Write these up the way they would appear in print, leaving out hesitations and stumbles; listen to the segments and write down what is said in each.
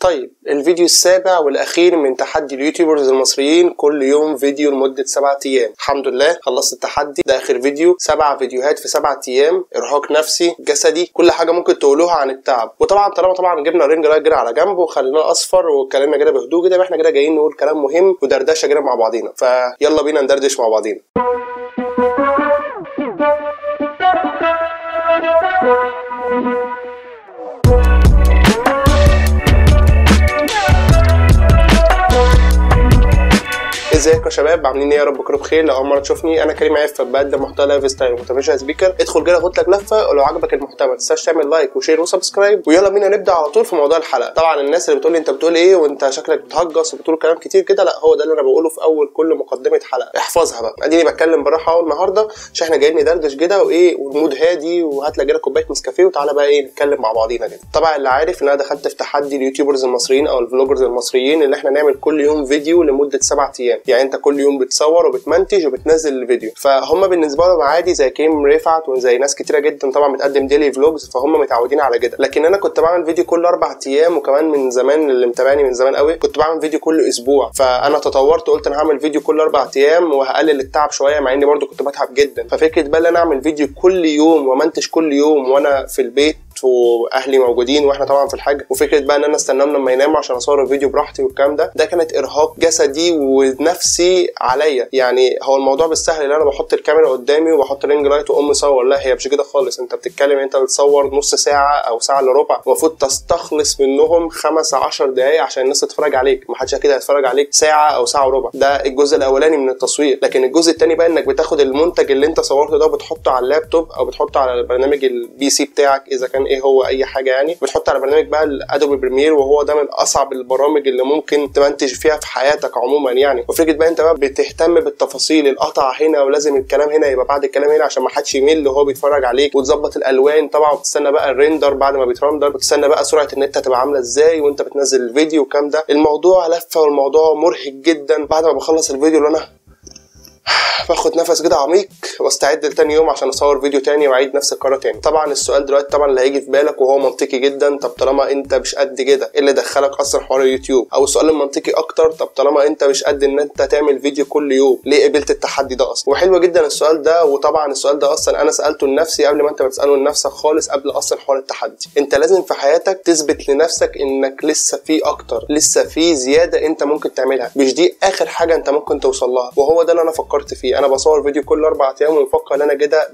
طيب الفيديو السابع والاخير من تحدي اليوتيوبرز المصريين، كل يوم فيديو لمدة 7 ايام. الحمد لله خلصت التحدي ده، اخر فيديو 7 فيديوهات في 7 ايام، ارهاق نفسي جسدي، كل حاجة ممكن تقولوها عن التعب. وطبعا طالما جبنا رينج لايت كده على جنب وخليناه اصفر واتكلمنا كده بهدوء كده، احنا كده جايين نقول كلام مهم ودردشه كده مع بعضينا، فيلا بينا ندردش مع بعضينا. ازيكم يا شباب، عاملين ايه؟ يا رب تكونوا بخير. لو اول مره تشوفني، انا كريم عفة، بقدم محتوى لايف ستايل وموتيفيشن سبيكر. ادخل كده خد لك لفه، ولو عجبك المحتوى ما تنساش تعمل لايك وشير وسبسكرايب، ويلا بينا نبدا على طول في موضوع الحلقه. طبعا الناس اللي بتقول لي انت بتقول ايه وانت شكلك بتهجص وبتقول كلام كتير كده، لا، هو ده اللي انا بقوله في اول كل مقدمه حلقه، احفظها بقى. اديني بتكلم بالراحه اهو النهارده عشان احنا جايين ندردش كده وايه، والمود هادي، وهات لك كده كوبايه نسكافيه وتعالى بقى ايه نتكلم مع بعضينا كده. طبعا اللي عارف ان انا دخلت في تحدي اليوتيوبرز المصريين او الفلوجرز المصريين، اللي احنا نعمل كل يوم فيديو لمده 7 ايام. يعني انت كل يوم بتصور وبتمنتج وبتنزل الفيديو. فهم بالنسبه لهم عادي، زي كريم رفعت وزي ناس كتيره جدا طبعا بتقدم ديلي فلوجز، فهم متعودين على كده. لكن انا كنت بعمل فيديو كل 4 ايام، وكمان من زمان اللي متابعني من زمان قوي كنت بعمل فيديو كل اسبوع. فانا تطورت وقلت انا هعمل فيديو كل 4 ايام وهقلل التعب شويه، مع اني برضو كنت بتعب جدا. ففكره بقى ان انا اعمل فيديو كل يوم ومنتج كل يوم وانا في البيت واهلي موجودين واحنا طبعا في الحاجه، وفكره بقى ان انا استناهم لما يناموا عشان اصور الفيديو براحتي والكلام ده كانت ارهاق جسدي ونفسي عليا. يعني هو الموضوع بالسهل ان انا بحط الكاميرا قدامي وبحط رينج لايت واقوم مصور، لا، هي مش كده خالص. انت بتتكلم انت بتصور نص ساعه او ساعه الا ربع، المفروض تستخلص منهم 5-10 دقائق عشان الناس تتفرج عليك. ما حدش كده هيتفرج عليك ساعه او ساعه وربع، ده الجزء الاولاني من التصوير. لكن الجزء الثاني بقى انك بتاخد المنتج اللي انت صورته ده وبتحطه على اللابتوب او بتحطه على البرنامج البي سي بتاعك، اذا كان ايه هو اي حاجه، يعني بتحط على برنامج بقى الادوبي بريمير، وهو ده من اصعب البرامج اللي ممكن تمنتج فيها في حياتك عموما يعني. وفكره بقى انت بقى بتهتم بالتفاصيل، القطع هنا ولازم الكلام هنا يبقى بعد الكلام هنا عشان ما حدش يمل وهو بيتفرج عليك، وتظبط الالوان طبعا، وتستنى بقى الريندر بعد ما بيترندر، وتستنى بقى سرعه النت هتبقى عامله ازاي وانت بتنزل الفيديو والكلام ده. الموضوع لفه والموضوع مرهق جدا. بعد ما بخلص الفيديو اللي انا باخد نفس كده عميق واستعد لتاني يوم عشان اصور فيديو تاني واعيد نفس القرار تاني. طبعا السؤال دلوقتي طبعا اللي هيجي في بالك وهو منطقي جدا، طب طالما انت مش قد كده، ايه اللي دخلك اصلا حوار اليوتيوب؟ او السؤال المنطقي اكتر، طب طالما انت مش قد ان انت تعمل فيديو كل يوم، ليه قبلت التحدي ده اصلا؟ وحلو جدا السؤال ده. وطبعا السؤال ده اصلا انا سالته لنفسي قبل ما انت بتساله لنفسك خالص، قبل اصلا حوار التحدي. انت لازم في حياتك تثبت لنفسك انك لسه في اكتر، لسه في زياده انت ممكن تعملها، مش دي اخر حاجه انت ممكن توصل لها. وهو ده اللي انا فكرت فيه. انا بصور فيديو كل 4 ايام ومفكر ان انا كده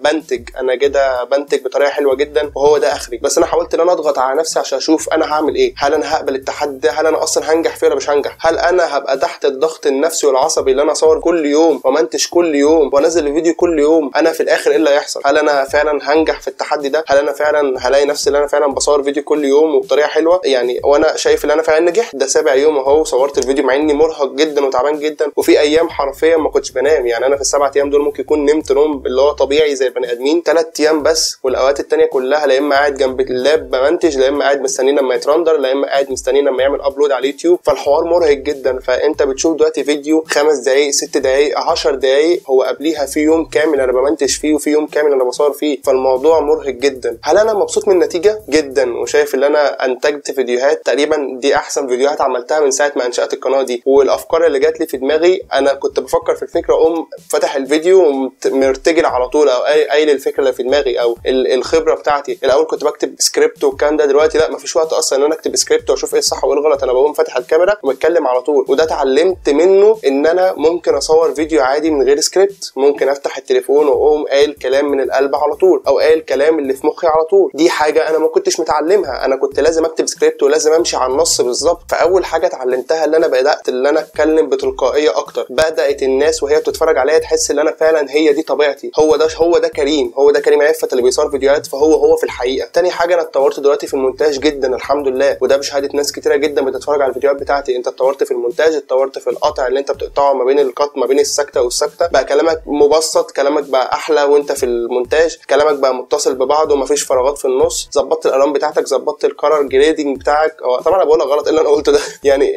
بنتج بطريقه حلوه جدا، وهو ده اخري. بس انا حاولت ان انا اضغط على نفسي عشان اشوف انا هعمل ايه، هل انا هقبل التحدي ده، هل انا اصلا هنجح فيه ولا مش هنجح، هل انا هبقى تحت الضغط النفسي والعصبي اللي انا اصور كل يوم ومنتج كل يوم وانزل الفيديو كل يوم، انا في الاخر ايه اللي هيحصل؟ هل انا فعلا هنجح في التحدي ده؟ هل انا فعلا هلاقي نفسي ان انا فعلا بصور فيديو كل يوم وبطريقه حلوه يعني، وانا شايف ان انا فعلا نجحت؟ ده 7 يوم اهو صورت الفيديو، مع اني مرهق جدا وتعبان جدا، وفي ايام حرفيا ما كنتش بنام. يعني انا في ال7 ايام دول ممكن يكون نمت نوم اللي هو طبيعي زي البني ادمين 3 ايام بس، والاوقات التانية كلها لا اما قاعد جنب اللاب بمنتج، لا اما قاعد مستنيين لما يترندر، لا اما قاعد مستنيين لما يعمل ابلود على اليوتيوب. فالحوار مرهق جدا. فانت بتشوف دلوقتي فيديو 5 دقائق 6 دقائق 10 دقائق، هو قبليها في يوم كامل انا بمنتج فيه وفي يوم كامل انا بصور فيه. فالموضوع مرهق جدا. هل انا مبسوط من النتيجه؟ جدا. وشايف ان انا انتجت فيديوهات تقريبا دي احسن فيديوهات عملتها من ساعه ما انشات القناه دي. والافكار اللي جات لي في دماغي، انا كنت بفكر في الفكره اقوم فتح الفيديو ومرتجل على طول، او قايل الفكره اللي في دماغي او الخبره بتاعتي. الاول كنت بكتب سكريبت والكلام ده، دلوقتي لا، مفيش وقت اصلا ان انا اكتب سكريبت واشوف ايه الصح وايه الغلط، انا بقوم فاتح الكاميرا وبتكلم على طول. وده اتعلمت منه ان انا ممكن اصور فيديو عادي من غير سكريبت، ممكن افتح التليفون واقوم قايل كلام من القلب على طول، او قايل كلام اللي في مخي على طول. دي حاجه انا ما كنتش متعلمها، انا كنت لازم اكتب سكريبت ولازم امشي على النص بالظبط. فاول حاجه اتعلمتها اللي انا بدات ان انا اتكلم بتلقائيه اكتر، بدات الناس وهي بتتفرج عليا تحس ان انا فعلا هي دي طبيعتي، هو ده كريم عفة اللي بيصور فيديوهات، فهو في الحقيقه. تاني حاجه، انا اتطورت دلوقتي في المونتاج جدا الحمد لله، وده بشهاده ناس كتيره جدا بتتفرج على الفيديوهات بتاعتي. انت اتطورت في المونتاج، اتطورت في القطع اللي انت بتقطعه ما بين القط ما بين السكته والسكته، بقى كلامك مبسط، كلامك بقى احلى وانت في المونتاج، كلامك بقى متصل ببعضه ومفيش فراغات في النص، ظبطت الالوان بتاعتك، ظبطت الكلر جريدنج بتاعك. طبعا انا بقول لك غلط اللي انا قلته ده يعني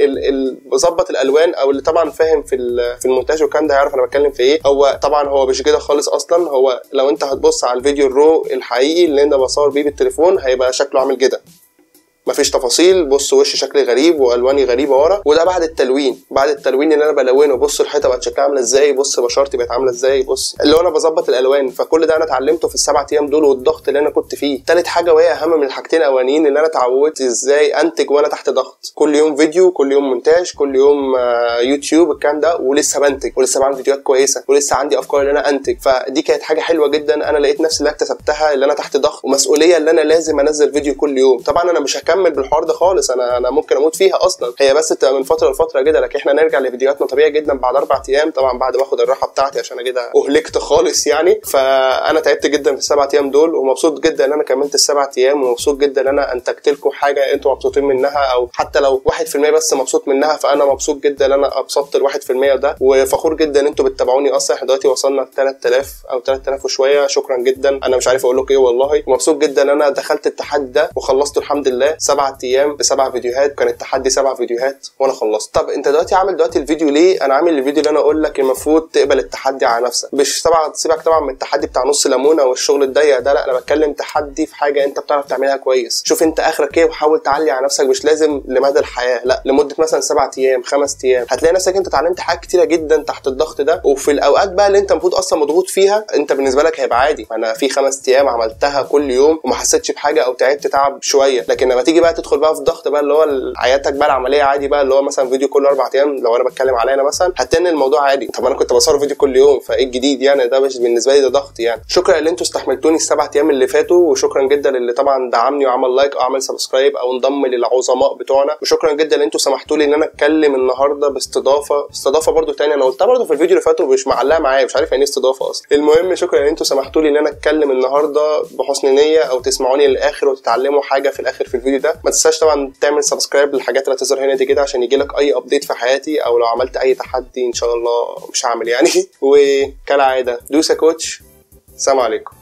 ظبط الالوان، او اللي طبعا فاهم في المونتاج والكلام ده هيعرف انا بتكلم في ايه. هو طبعا هو مش كده خالص اصلا. هو لو انت هتبص على الفيديو الرو الحقيقي اللي انا بصور بيه بالتليفون هيبقى شكله عامل كده، مفيش تفاصيل. بص وشي شكلي غريب والواني غريبه ورا، وده بعد التلوين. بعد التلوين اللي انا بلونه، بص الحيطه بقت شكلها عامله ازاي، بص بشرتي بقت عامله ازاي، بص اللي هو انا بظبط الالوان. فكل ده انا اتعلمته في ال7 ايام دول والضغط اللي انا كنت فيه. تالت حاجه وهي اهم من الحاجتين الاولانيين، ان انا اتعودت ازاي انتج وانا تحت ضغط. كل يوم فيديو، كل يوم مونتاج، كل يوم يوتيوب الكلام ده، ولسه بنتج ولسه بعمل فيديوهات كويسه ولسه عندي افكار ان انا انتج. فدي كانت حاجه حلوه جدا. انا لقيت نفسي اللي اكتسبتها، اللي انا تحت ضغط ومسؤوليه اللي انا لازم انزل فيديو كل يوم. طبعا انا مش هكمل بالحوار ده خالص، انا ممكن اموت فيها اصلا. هي بس تبقى من فتره لفتره كده، لكن احنا نرجع لفيديوهاتنا طبيعي جدا بعد 4 ايام، طبعا بعد ما اخد الراحه بتاعتي عشان انا كده اهلكت خالص يعني. فانا تعبت جدا في ال7 ايام دول، ومبسوط جدا ان انا كملت ال7 ايام، ومبسوط جدا ان انا انتجت لكم حاجه انتوا مبسوطين منها، او حتى لو 1% بس مبسوط منها، فانا مبسوط جدا ان انا ابسطت ال1% ده، وفخور جدا ان انتوا بتتابعوني. اصلا احنا دلوقتي وصلنا ل 3000 او 3000 وشويه. شكرا جدا، انا مش عارف اقول لكم ايه والله. ومبسوط جدا ان انا دخلت التحدي ده وخلصته الحمد لله. 7 ايام ب7 فيديوهات، كان التحدي 7 فيديوهات وانا خلصت. طب انت دلوقتي عامل دلوقتي الفيديو ليه؟ انا عامل الفيديو اللي انا اقول لك المفروض تقبل التحدي على نفسك، مش طبعا سيبك طبعا من التحدي بتاع نص ليمونه والشغل الضيق ده، لا انا بتكلم تحدي في حاجه انت بتعرف تعملها كويس. شوف انت اخرك ايه وحاول تعلي على نفسك، مش لازم لمدى الحياه، لا لمده مثلا 7 ايام 5 ايام، هتلاقي نفسك انت اتعلمت حاجات كتيره جدا تحت الضغط ده. وفي الاوقات بقى اللي انت المفروض اصلا مضغوط فيها، انت بالنسبه لك هيبقى عادي. انا في 5 ايام عملتها كل يوم وما حسيتش بحاجه او تعبت تعب شويه، لكن لما تيجي بقى تدخل بقى في ضغط بقى اللي هو حياتك بقى العمليه عادي بقى، اللي هو مثلا فيديو كل 4 ايام، لو انا بتكلم عليا انا مثلا، هتلاقي الموضوع عادي. طب انا كنت بصور فيديو كل يوم، فايه الجديد يعني؟ ده مش بالنسبه لي ده ضغط يعني. شكرا اللي انتوا استحملتوني ال7 ايام اللي فاتوا، وشكرا جدا اللي طبعا دعمني وعمل لايك او عمل سبسكرايب او انضم للعظماء بتوعنا، وشكرا جدا اللي انتوا سمحتوا لي ان انا اتكلم النهارده باستضافه برده تاني. انا قلتها برده في الفيديو اللي فات ومش معلقه معايا، مش عارف يعني ايه استضافه اصلا. المهم شكرا ان انتوا سمحتوا لي ان انا اتكلم النهارده بحسن نيه، او تسمعوني للاخر وتتعلموا حاجه في الاخر في الفيديو ده. ما تنساش طبعا تعمل سبسكرايب للحاجات اللي هتظهر هنا دي كده، عشان يجيلك اي ابديت في حياتي، او لو عملت اي تحدي ان شاء الله مش هعمل يعني. وكالعاده دوس يا كوتش. السلام عليكم.